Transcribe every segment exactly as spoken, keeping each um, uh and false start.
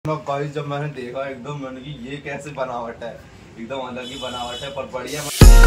Guys जब मैंने देखा एकदम मैंने कि ये कैसे बनावट है, एकदम अलग ही बनावट है पर बढ़िया।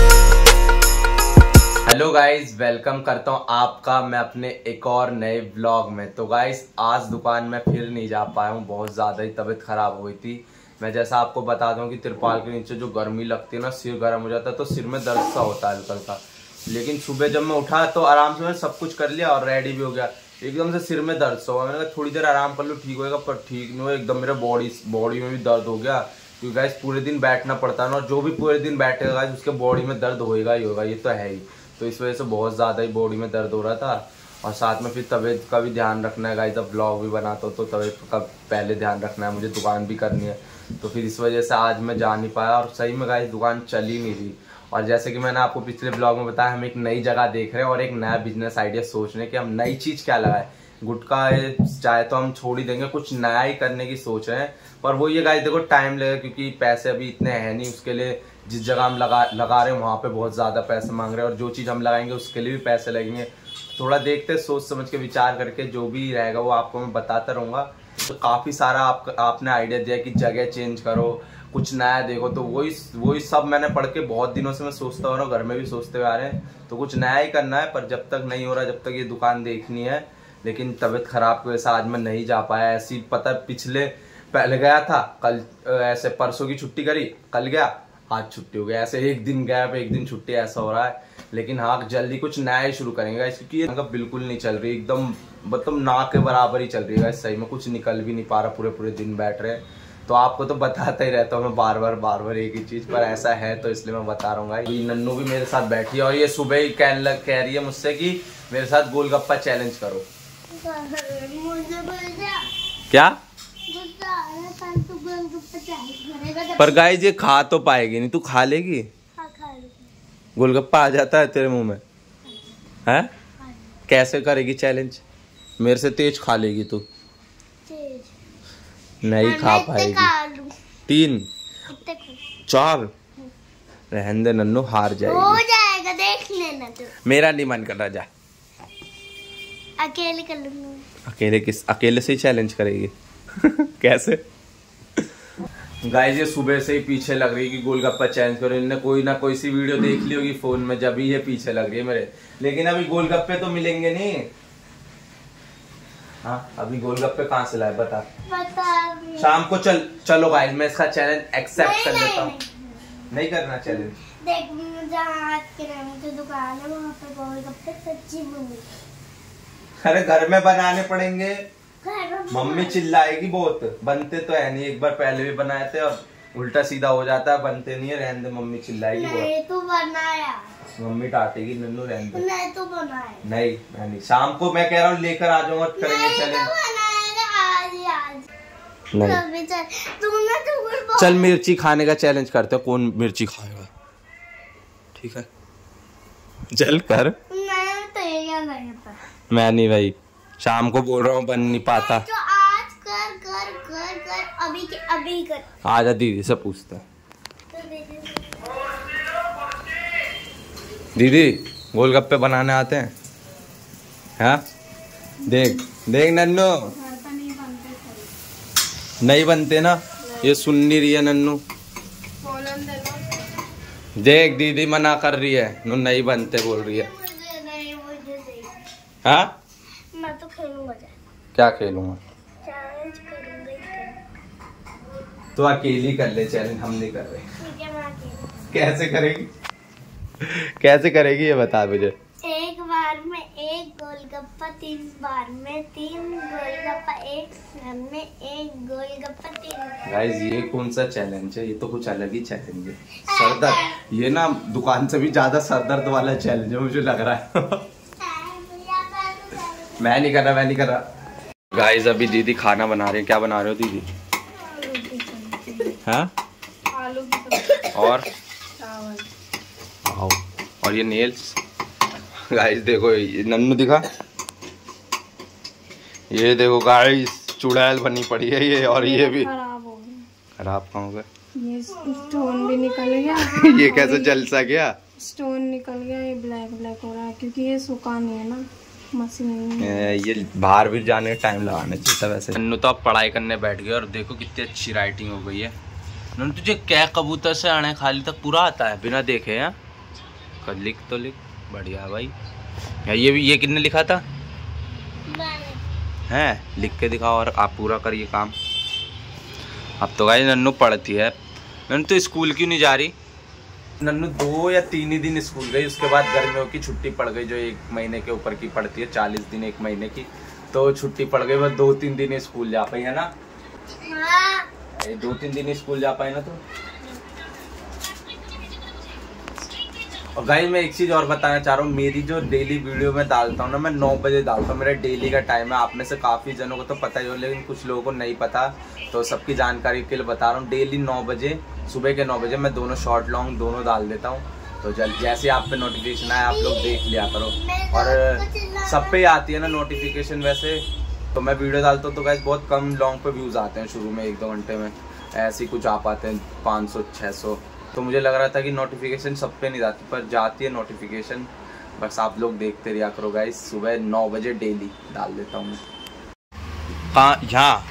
हेलो गाइस, वेलकम करता हूँ आपका मैं अपने एक और नए व्लॉग में। तो गाइस आज दुकान में फिर नहीं जा पाया हूँ, बहुत ज़्यादा ही तबीयत खराब हुई थी। मैं जैसा आपको बता दूं कि तिरपाल के नीचे जो गर्मी लगती है ना, सिर गर्म हो जाता है तो सिर में दर्द सा होता है हल्का हल्का। लेकिन सुबह जब मैं उठा तो आराम से मैंने सब कुछ कर लिया और रेडी भी हो गया, एकदम से सिर में दर्द सा हुआ। मैंने कहा थोड़ी देर आराम कर लो ठीक होएगा, पर ठीक नहीं हुआ, एकदम मेरा बॉडी बॉडी में भी दर्द हो गया। क्योंकि गाइस पूरे दिन बैठना पड़ता है ना, और जो भी पूरे दिन बैठेगा गाइस उसके बॉडी में दर्द होएगा ही होगा, ये तो है ही। तो इस वजह से बहुत ज़्यादा ही बॉडी में दर्द हो रहा था। और साथ में फिर तबीयत का भी ध्यान रखना है गाइस, जब ब्लॉग भी बनाता हूँ तो तबीयत का पहले ध्यान रखना है, मुझे दुकान भी करनी है। तो फिर इस वजह से आज मैं जा नहीं पाया और सही में गाइस दुकान चल ही नहीं रही। और जैसे कि मैंने आपको पिछले ब्लॉग में बताया, हम एक नई जगह देख रहे हैं और एक नया बिजनेस आइडिया सोच रहे हैं कि हम नई चीज़ क्या लगाए। गुटखा चाहे तो हम छोड़ ही देंगे, कुछ नया ही करने की सोच रहे हैं। पर वो ये गाइस देखो टाइम लगेगा, क्योंकि पैसे अभी इतने हैं नहीं। उसके लिए जिस जगह हम लगा लगा रहे हैं वहाँ पे बहुत ज़्यादा पैसे मांग रहे हैं, और जो चीज़ हम लगाएंगे उसके लिए भी पैसे लगेंगे। थोड़ा देखते सोच समझ के विचार करके जो भी रहेगा वो आपको मैं बताता रहूँगा। तो काफ़ी सारा आप, आपने आइडिया दिया कि जगह चेंज करो, कुछ नया देखो, तो वही वही सब मैंने पढ़ के बहुत दिनों से मैं सोचता हो रहा हूँ, घर में भी सोचते हुए आ रहे हैं। तो कुछ नया ही करना है, पर जब तक नहीं हो रहा, जब तक ये दुकान देखनी है। लेकिन तबीयत खराब की वजह से आज मैं नहीं जा पाया। ऐसी पता पिछले पहले गया था, कल ऐसे परसों की छुट्टी करी, कल गया, आज छुट्टी हो गया, ऐसे एक दिन गया एक दिन छुट्टी, ऐसा हो रहा है। लेकिन हाँ जल्दी कुछ नया ही शुरू करेंगे, क्योंकि ये बिल्कुल नहीं चल रही, एकदम मतलब ना के बराबर ही चल रही है। सही में कुछ निकल भी नहीं पा रहा, पूरे पूरे दिन बैठ रहे। तो आपको तो बताता ही रहता हूँ मैं बार बार बार बार एक ही चीज़, पर ऐसा है तो इसलिए मैं बता रहा हूँ। नन्नू भी मेरे साथ बैठी है और ये सुबह ही कह लग कह रही है मुझसे कि मेरे साथ गोलगप्पा चैलेंज करो। क्या? पर गाइस ये खा तो पाएगी नहीं, तू खा लेगी? हाँ, खा लेगी। गोलगप्पा आ जाता है तेरे मुंह में? है? कैसे करेगी चैलेंज? मेरे से तेज खा लेगी तू? नहीं खा पाएगी। तीन चार रहने दे नन्नू, हार जाएगी। हो जाएगा, देख लेना तू। मेरा नहीं मन कर रहा, जा अकेले कर लूंगा। अकेले किस? अकेले से ही चैलेंज करेगी? कैसे? गाइस ये सुबह से ही पीछे लग रही है कि गोलगप्पा चैलेंज करो। इनने कोई ना कोई सी वीडियो देख ली होगी फोन में, जब ही ये पीछे लग रही है मेरे। लेकिन अभी गोलगप्पे तो मिलेंगे नहीं। हाँ अभी गोलगप्पे कहाँ से लाए बता? बता शाम को चल चलो गाइस, मैं इसका चैलेंज एक्सेप्ट कर लेता हूँ। नहीं करना चैलेंज? देख जहाँ किराने की दुकान है वहाँ पे गोलगप्पे सच्ची बनी। अरे घर में बनाने पड़ेंगे, मम्मी चिल्लाएगी बहुत। बनते तो है नहीं, एक बार पहले भी बनाए थे और उल्टा सीधा हो जाता है, बनते नहीं है। रहने दे, मम्मी चिल्लाएगी बहुत। नहीं तो बनाया, मम्मी डांटेगी। नन्नू रहने दे। नहीं तो बनाया। नहीं मैं नहीं, शाम को मैं कह रहा हूँ लेकर आ जाऊंगा, करेंगे चैलेंज। नहीं चल, तू चल मिर्ची खाने का चैलेंज करते हो, कौन मिर्ची खाएगा? ठीक है चल कर। मैं नहीं भाई, शाम को बोल रहा हूँ बन नहीं पाता। तो आज कर कर कर कर अभी के अभी कर। आजा दीदी से पूछता। तो दीदी दीदी गोलगप्पे बनाने आते हैं? हाँ देख देख नन्नू, नहीं बनते ना, ये सुन नहीं रही है नन्नू। देख दीदी मना कर रही है, नू नहीं बनते बोल रही है। हाँ मैं तो खेलूंगा। क्या खेलूंगा? चैलेंज करूंगा। तो अकेली कर ले चैलेंज, हम नहीं कर रहे। ठीक है मैं अकेली। कैसे करेगी? कैसे करेगी ये बता मुझे। एक बार में एक गोलगप्पा, तीन बार में तीन गोलगप्पा, एक बार में एक गोलगप्पा तीन। गाइस ये कौन सा चैलेंज है? ये तो कुछ अलग ही चैलेंज है। सरदर्द, ये ना दुकान से भी ज्यादा सरदर्द वाला चैलेंज है मुझे लग रहा है। मैं नहीं कर रहा, मैं नहीं कर रहा। गाइस अभी दीदी खाना बना रहे हैं। क्या बना रहे हो दीदी? हाँ आलू की और चावल। आओ, और ये नेल्स गाइस देखो, ये नन्नू दिखा, ये देखो गाइस चुड़ैल बनी पड़ी है ये, और ये भी खराब हो गया। खराब कहाँ हो गया? ये स्टोन भी निकल गया। ये कैसे जल सा गया? स्टोन निकल गया, ये ब्लैक ब्लैक हो रहा है क्योंकि ये सूखा नहीं है ना। मशीन ये बाहर भी जाने का टाइम लगाना चाहिए था वैसे। नन्नू तो अब पढ़ाई करने बैठ गया और देखो कितनी अच्छी राइटिंग हो गई है। नन्नू तुझे क्या कबूतर से आने खाली तक पूरा आता है बिना देखे? हैं कर लिख तो लिख, बढ़िया भाई। ये भी ये कितने लिखा था? हैं लिख के दिखाओ और आप पूरा करिए काम। अब तो भाई नन्नू पढ़ती है। नन्नू तो स्कूल क्यों नहीं जा रही? नन्नू दो या तीन ही दिन स्कूल गई, उसके बाद गर्मियों की छुट्टी पड़ गई जो एक महीने के ऊपर की पड़ती है, चालीस दिन एक महीने की, तो छुट्टी पड़ गई। बस दो तीन दिन स्कूल जा पाई है ना? दो तीन दिन स्कूल जा पाए ना तो। और गाइस मैं एक चीज और बताना चाह रहा हूँ, मेरी जो डेली वीडियो में डालता हूँ ना, मैं नौ बजे डालता हूँ, मेरा डेली का टाइम है। आप में से काफी जनों को तो पता ही हो, लेकिन कुछ लोगों को नहीं पता, तो सबकी जानकारी के लिए बता रहा हूँ। डेली नौ बजे, सुबह के नौ बजे मैं दोनों शॉर्ट लॉन्ग दोनों डाल देता हूँ। तो जल्द जैसे आप पे नोटिफिकेशन आए आप लोग देख लिया करो। और सब पे आती है ना नोटिफिकेशन वैसे, तो मैं वीडियो डालता हूँ तो गाइस बहुत कम लॉन्ग पे व्यूज़ आते हैं शुरू में, एक दो घंटे में ऐसे ही कुछ आ पाते हैं पाँच सौ छः सौ। तो मुझे लग रहा था कि नोटिफिकेशन सब पे नहीं जाती, पर जाती है नोटिफिकेशन। बस आप लोग देखते रहा करो गाइस, सुबह नौ बजे डेली डाल देता हूँ। कहाँ? यहाँ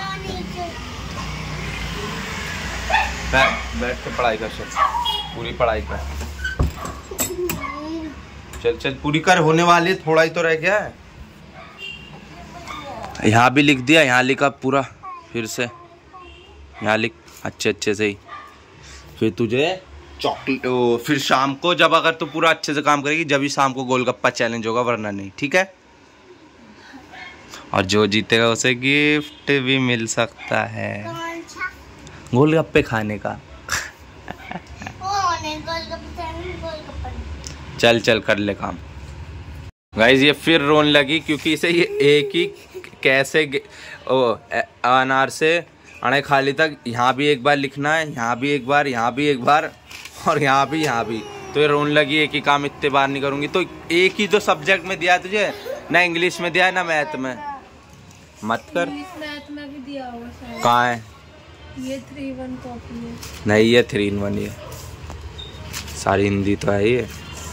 बैठ बैठ के पढ़ाई कर, चल पूरी पढ़ाई कर, चल चल पूरी कर, होने वाली, थोड़ा ही तो रह गया है। यहाँ भी लिख दिया, यहाँ लिखा पूरा, फिर से यहाँ लिख अच्छे अच्छे से ही। फिर तुझे चॉकलेट, फिर शाम को जब अगर तू पूरा अच्छे से काम करेगी जब ही शाम को गोलगप्पा चैलेंज होगा, वरना नहीं, ठीक है? और जो जीतेगा उसे गिफ्ट भी मिल सकता है, गोलगप्पे खाने का। चल चल कर ले काम। गाइस ये फिर रोने लगी क्योंकि इसे ये एक ही कैसे ओ अनार से अणे खाली तक यहाँ भी एक बार लिखना है, यहाँ भी एक बार, यहाँ भी एक बार, और यहाँ भी यहाँ भी। तो ये रोने लगी, एक ही काम इतने बार नहीं करूँगी। तो एक ही जो सब्जेक्ट में दिया है तुझे, ना इंग्लिश में दिया है ना मैथ में, मत कर। मैथ में भी दिया होगा। कहाँ है? ये थ्री वन कॉपी है। नहीं ये थ्री इन वन, ये सारी हिंदी तो है ये।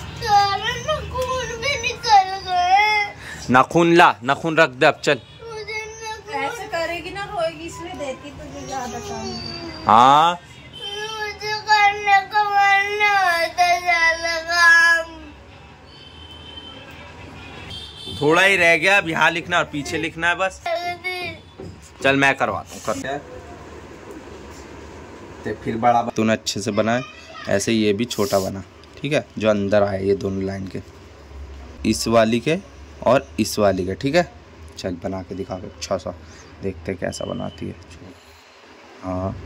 नाखून ला, नाखून रख दे अब, चल। ऐसे करेगी ना रोएगी, इसलिए देती तुझे ज्यादा काम। हाँ मुझे करने का मन नहीं होता ज्यादा काम। थोड़ा ही रह गया अब, यहाँ लिखना और पीछे लिखना है बस। चल मैं करवाता हूँ, कर ते फिर बड़ा तूने अच्छे से बनाए, ऐसे ये भी छोटा बना, ठीक है? जो अंदर आए ये दोनों लाइन के, इस वाली के और इस वाली के, ठीक है? चल बना के दिखा के अच्छा सा, देखते कैसा बनाती है। हाँ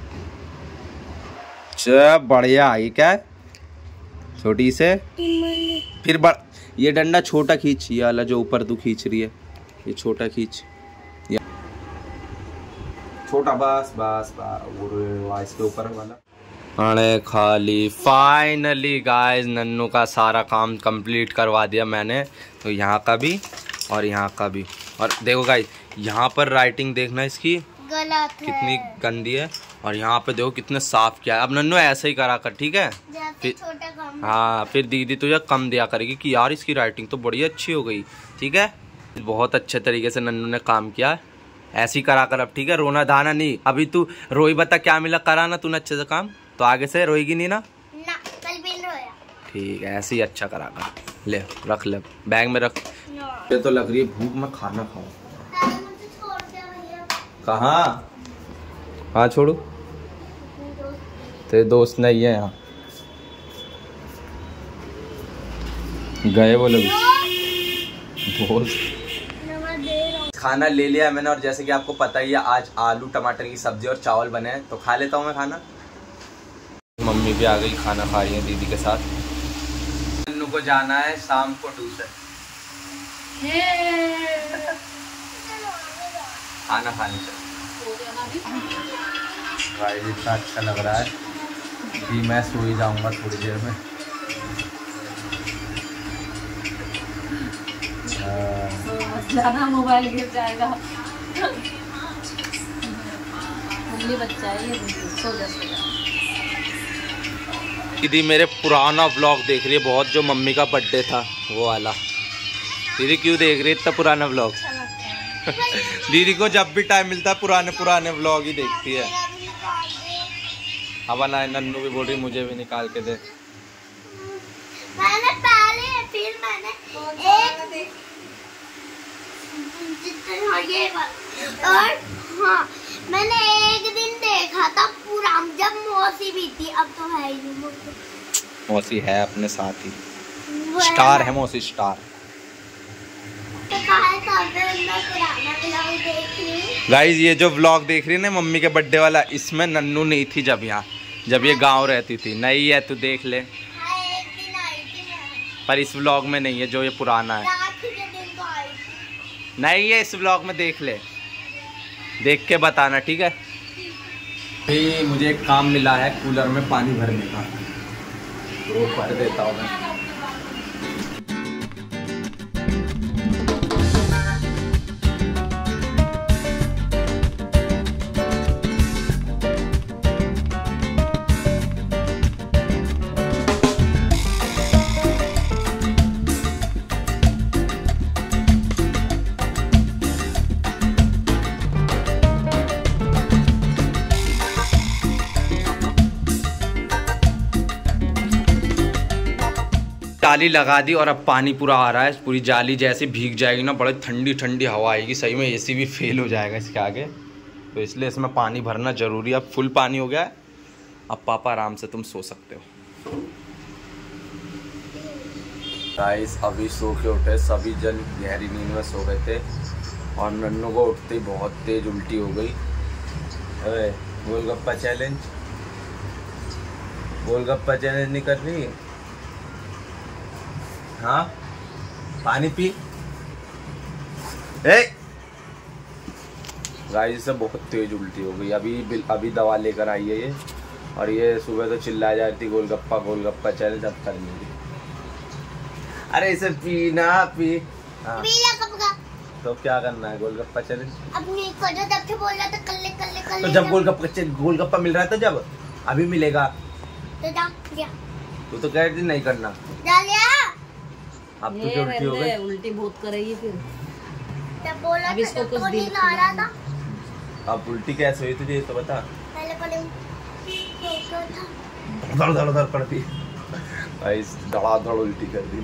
चल बढ़िया। ये क्या है? छोटी से फिर बड़, ये डंडा छोटा खींच, ये वाला जो ऊपर तू खींच रही है ये छोटा खींच, ये छोटा, बस बस बस, इसके ऊपर वाला अरे खाली। फाइनली गाइस नन्नू का सारा काम कंप्लीट करवा दिया मैंने, तो यहाँ का भी और यहाँ का भी। और देखो गाइस यहाँ पर राइटिंग देखना इसकी गलत कितनी गंदी है, और यहाँ पे देखो कितने साफ किया है। अब नन्नू ऐसे ही करा कर, ठीक है? फिर हाँ फिर दीदी तुझे कम दिया करेगी कि यार इसकी राइटिंग तो बड़ी अच्छी हो गई, ठीक है? बहुत अच्छे तरीके से नन्नू ने काम किया, ऐसे ही करा कर अब, ठीक है? रोना धाना नहीं। अभी तू रोई, बता क्या मिला, करा ना तूने अच्छे से काम, तो आगे से रोएगी नहीं ना? ना, कल भी नहीं रोया। ठीक है, ऐसे ही अच्छा करा कर। ले रख ले, बैग में रख। ये तो लग रही है भूख, में खाना खाऊं। कहाँ कहाँ छोड़ू? तेरे दोस्त नहीं है यहाँ, गए वो लोग दोस्त। खाना ले लिया मैंने, और जैसे कि आपको पता ही है आज आलू टमाटर की सब्जी और चावल बने हैं, तो खा लेता हूँ मैं खाना। मम्मी भी आ गई, खाना खा रही है दीदी के साथ। नन्नू को जाना है शाम को ट्यूशन, खाना खाने से। भाई इतना अच्छा लग रहा है कि मैं सो ही जाऊंगा थोड़ी देर में। जाना, मोबाइल गिर जाएगा। बच्चा है ये, सो जा सो जा। दीदी मेरे पुराना व्लॉग देख रही है बहुत, जो मम्मी का बर्थडे था वो वाला। दीदी क्यों देख रही है इतना पुराना व्लॉग? दीदी को जब भी टाइम मिलता है पुराने पुराने व्लॉग ही देखती है। अब ना नन्नू भी बोल रही मुझे भी निकाल के दे। मैंने पहले फिर मैंने एक ये और हाँ मैंने एक दिन देखा था पूरा जब मौसी भी थी, अब तो है ही नहीं। मौसी है अपने साथ ही, स्टार है मौसी, स्टार। गाइस ये जो व्लॉग देख रही है ना मम्मी के बर्थडे वाला, इसमें नन्नू नहीं थी जब यहाँ, जब ये गांव रहती थी। नहीं है तू देख ले, पर इस व्लॉग में नहीं है जो ये पुराना है। नहीं है इस व्लॉग में, देख ले, देख के बताना ठीक है। अभी मुझे एक काम मिला है कूलर में पानी भरने का, तो भर देता हूँ मैं। जाली लगा दी और अब पानी पूरा आ रहा है। पूरी जाली जैसे भीग जाएगी ना, बड़ी ठंडी ठंडी हवा आएगी, सही में एसी भी फेल हो जाएगा इसके आगे, तो इसलिए इसमें पानी भरना जरूरी है। अब फुल पानी हो गया है, अब पापा आराम से तुम सो सकते हो। गाइस अभी सो के उठे, सभी जन गहरी नींद में सो गए थे और नन्नू को उठते ही बहुत तेज उल्टी हो गई। अरे गोलगप्पा चैलेंज, गोलगप्पा चैलेंज नहीं कर रही? हाँ पानी पी। ए गाइस से बहुत तेज उल्टी हो गई, अभी अभी दवा लेकर आई है ये, और ये सुबह तो चिल्ला जाती गोलगप्पा गोलगप्पा चैलेंज, अब कर लेंगे। अरे इसे पी ना पी। हाँ। पी कब का? तो क्या करना है गोलगप्पा चैलेंज? अपनी को जो जब से बोल रहा था कल्ले कल्ले कल्ले, तो जब गोलगप्पा गोलगप्पा मिल रहा था, जब अभी मिलेगा तो जा, जा। तू तो कह रही थी नहीं करना, जा लिया। अब तो क्या उल्टी हो गई? उल्टी बहुत करेगी फिर। तब बोला अब इसको कुछ दिन आ रहा था। अब उल्टी कैसे हुई तुझे तो बता। पहले पहले धड़ धड़ धड़ पड़ती, गाइस धड़ाधड़ उल्टी कर दी।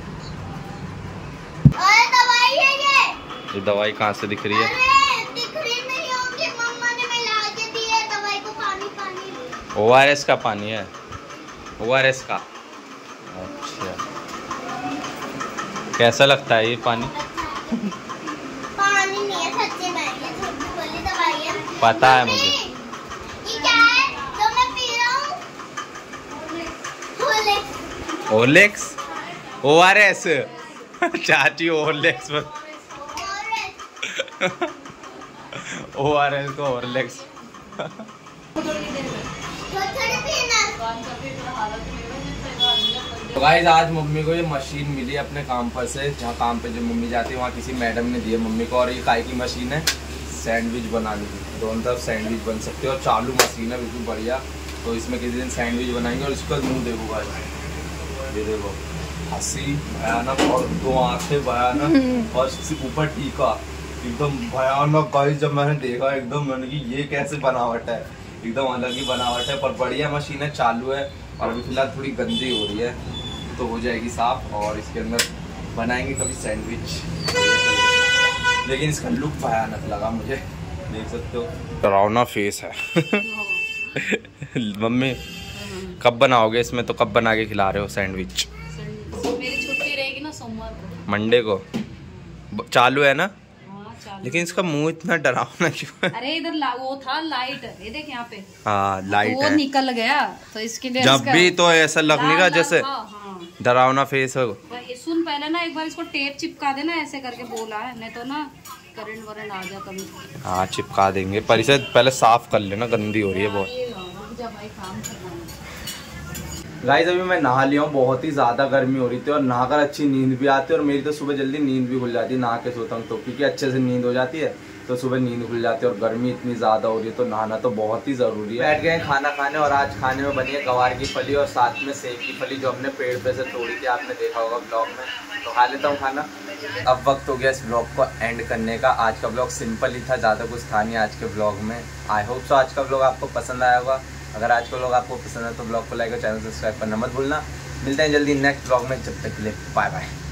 अरे दवाई है ये। ये दवाई कहाँ से दिख रही है? अरे दिख रही नहीं होगी, मम्मा ने मिला के दी है दवाई को। पानी पानी ओ आर एस का पानी है, ओ आर एस का। अच्छा कैसा लगता है ये पानी? पानी नहीं है सच्ची में, ये झूठ बोली दवाई है। पता है मुझे। ये क्या है जो मैं पी रहा हूँ? ओलेक्स। ओलेक्स? ओ आर एस चाची ओलेक्स ओ आर एस को ओलेक्स। तो गाइस आज मम्मी को ये मशीन मिली अपने काम पर से, जहाँ काम पे जो मम्मी जाती है वहाँ किसी मैडम ने दी है मम्मी को, और ये काय की मशीन है? सैंडविच बनाने की, दोनों तरफ सैंडविच बन सकते हो, और चालू मशीन है बिल्कुल बढ़िया। तो इसमें किसी दिन सैंडविच बनाएंगे, और इसका मुँह देखो गाइस, ये देखो हंसी भयानक और दो आंखें भयानक और ऊपर टीका एकदम भयानक। गाइस जब मैंने देखा एकदम मैंने कि ये कैसे बनावट है, एकदम अलग ही बनावट है, पर बढ़िया मशीन है, चालू है, और अभी फिलहाल थोड़ी गंदी हो रही है, तो हो जाएगी साफ, और इसके अंदर बनाएंगे कभी सैंडविच। लेकिन इसका लुक भयानक लगा मुझे, देख सकते हो डरावना फेस है। मम्मी कब बनाओगे इसमें? तो कब बना के खिला रहे हो सैंडविच? मेरी छुट्टी रहेगी ना सोमवार को, मंडे को। चालू है ना? लेकिन इसका मुंह इतना डरावना क्यों है? अरे इधर वो था लाइट, ये देख यहाँ पे। हाँ लाइट तो वो है, निकल गया तो इसके लिए जब भी तो ऐसा लगने का जैसे हाँ, हाँ। डरावना फेस हो। सुन पहले ना एक बार इसको टेप चिपका देना, ऐसे करके बोला है, नहीं तो ना करंट वरंट आ जा कभी। हाँ चिपका देंगे, पर इसे पहले साफ कर लेना, गंदी हो रही है बहुत। गाइस अभी मैं नहा लिया हूँ, बहुत ही ज़्यादा गर्मी हो रही थी और नहाकर अच्छी नींद भी आती है, और मेरी तो सुबह जल्दी नींद भी खुल जाती है नहा के सोता हूँ तो, क्योंकि अच्छे से नींद हो जाती है। तो सुबह नींद खुल जाती है और गर्मी इतनी ज़्यादा हो रही है तो नहाना तो बहुत ही ज़रूरी है। बैठ गए खाना खाने और आज खाने में बनी है गवार की फली और साथ में सेब की फली जो हमने पेड़ पे से तोड़ी थी, आपने देखा होगा ब्लॉग में। तो खा लेता हूँ खाना। अब वक्त हो गया इस ब्लॉग को एंड करने का। आज का ब्लॉग सिंपल ही था, ज़्यादा कुछ था नहीं आज के ब्लॉग में। आई होप सो आज का ब्लॉग आपको पसंद आया होगा। अगर आज का ब्लॉग आपको पसंद है तो ब्लॉग को लाइक और चैनल सब्सक्राइब करना मत भूलना। मिलते हैं जल्दी नेक्स्ट ब्लॉग में, जब तक के लिए बाय बाय।